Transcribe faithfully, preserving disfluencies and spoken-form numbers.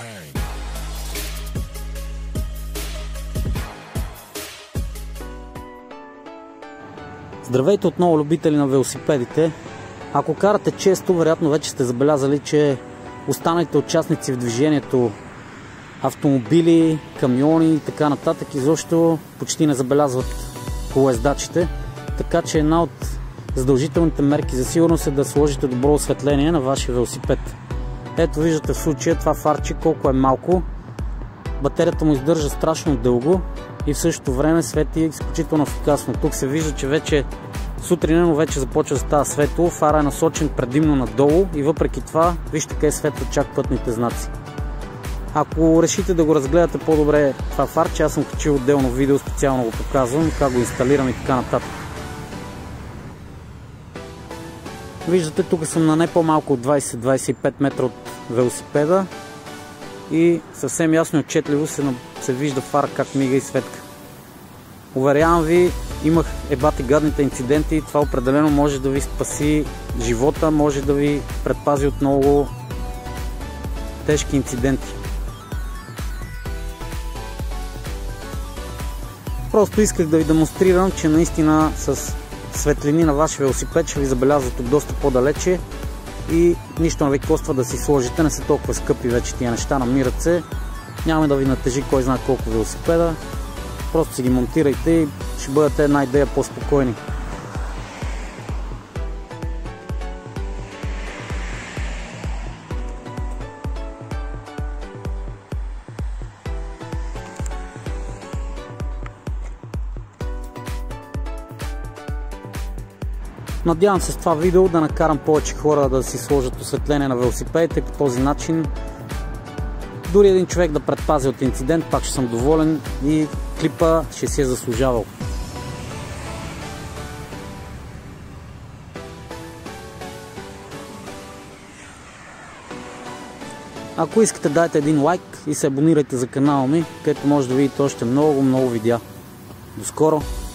Здравейте отново, любители на велосипедите! Ако карате често, вероятно вече сте забелязали, че останалите участници в движението, автомобили, камиони и така нататък, изобщо почти не забелязват колоездачите. Така че една от задължителните мерки за сигурност е да сложите добро осветление на вашия велосипед. Ето виждате в случая това фарче колко е малко. Батерията му издържа страшно дълго и в същото време свети изключително ефикасно. Тук се вижда, че вече сутринено вече започва да става светло. Фара е насочен предимно надолу и въпреки това вижте къде светват чак пътните знаци. Ако решите да го разгледате по-добре това фарче, аз съм качил отделно видео, специално го показвам, как го инсталирам и така нататък. Виждате, тук съм на не по-малко от двайсет до двайсет и пет метра от велосипеда и съвсем ясно и отчетливо се, се вижда фара как мига и светка. Уверявам ви, имах ебати гадните инциденти и това определено може да ви спаси живота, може да ви предпази от много тежки инциденти. Просто исках да ви демонстрирам, че наистина с светлини на вашия велосипед ще ви забелязват от доста по-далече и нищо не ви коства да си сложите, не са толкова скъпи вече тия неща, намират се, няма да ви натежи кой знае колко велосипеда, просто си ги монтирайте и ще бъдете една идея по-спокойни. Надявам се с това видео да накарам повече хора да си сложат осветление на велосипедите. По този начин дори един човек да предпази от инцидент, пак ще съм доволен и клипа ще си е заслужавал. Ако искате, дайте един лайк и се абонирайте за канала ми, където може да видите още много, много видеа. До скоро!